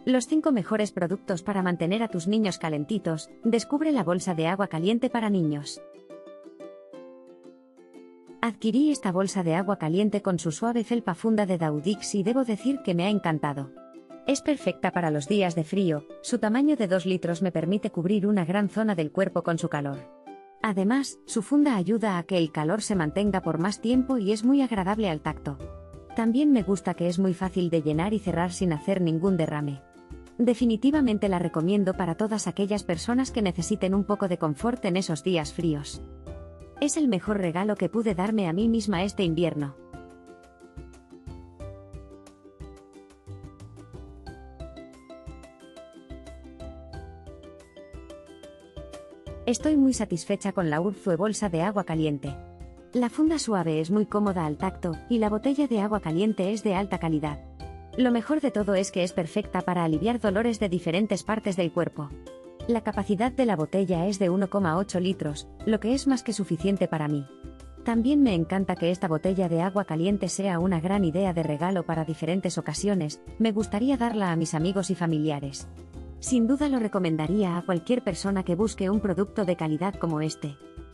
Los 5 mejores productos para mantener a tus niños calentitos. Descubre la bolsa de agua caliente para niños. Adquirí esta bolsa de agua caliente con su suave felpa funda de Daudix y debo decir que me ha encantado. Es perfecta para los días de frío, su tamaño de 2 litros me permite cubrir una gran zona del cuerpo con su calor. Además, su funda ayuda a que el calor se mantenga por más tiempo y es muy agradable al tacto. También me gusta que es muy fácil de llenar y cerrar sin hacer ningún derrame. Definitivamente la recomiendo para todas aquellas personas que necesiten un poco de confort en esos días fríos. Es el mejor regalo que pude darme a mí misma este invierno. Estoy muy satisfecha con la Urzue bolsa de agua caliente. La funda suave es muy cómoda al tacto y la botella de agua caliente es de alta calidad. Lo mejor de todo es que es perfecta para aliviar dolores de diferentes partes del cuerpo. La capacidad de la botella es de 1,8 litros, lo que es más que suficiente para mí. También me encanta que esta botella de agua caliente sea una gran idea de regalo para diferentes ocasiones, me gustaría darla a mis amigos y familiares. Sin duda lo recomendaría a cualquier persona que busque un producto de calidad como este.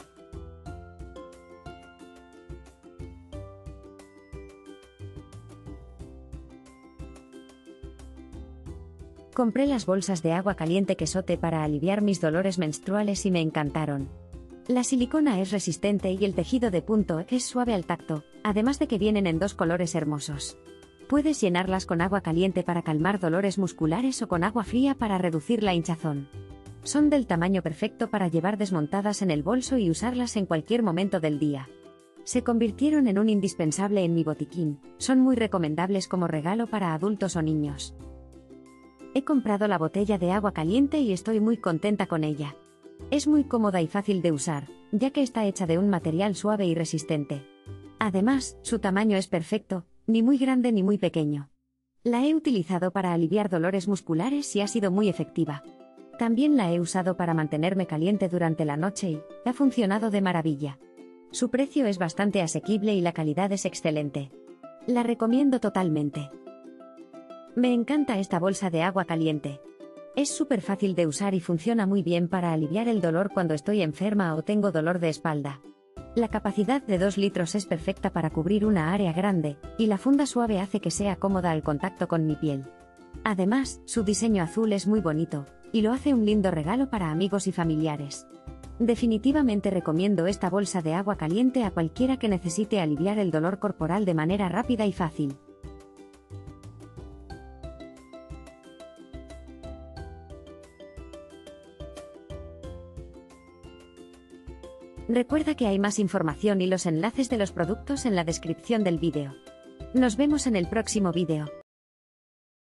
Compré las bolsas de agua caliente Quesote para aliviar mis dolores menstruales y me encantaron. La silicona es resistente y el tejido de punto es suave al tacto, además de que vienen en 2 colores hermosos. Puedes llenarlas con agua caliente para calmar dolores musculares o con agua fría para reducir la hinchazón. Son del tamaño perfecto para llevar desmontadas en el bolso y usarlas en cualquier momento del día. Se convirtieron en un indispensable en mi botiquín, son muy recomendables como regalo para adultos o niños. He comprado la botella de agua caliente y estoy muy contenta con ella. Es muy cómoda y fácil de usar, ya que está hecha de un material suave y resistente. Además, su tamaño es perfecto, ni muy grande ni muy pequeño. La he utilizado para aliviar dolores musculares y ha sido muy efectiva. También la he usado para mantenerme caliente durante la noche y ha funcionado de maravilla. Su precio es bastante asequible y la calidad es excelente. La recomiendo totalmente. Me encanta esta bolsa de agua caliente. Es súper fácil de usar y funciona muy bien para aliviar el dolor cuando estoy enferma o tengo dolor de espalda. La capacidad de 2 litros es perfecta para cubrir una área grande, y la funda suave hace que sea cómoda al contacto con mi piel. Además, su diseño azul es muy bonito, y lo hace un lindo regalo para amigos y familiares. Definitivamente recomiendo esta bolsa de agua caliente a cualquiera que necesite aliviar el dolor corporal de manera rápida y fácil. Recuerda que hay más información y los enlaces de los productos en la descripción del vídeo. Nos vemos en el próximo vídeo.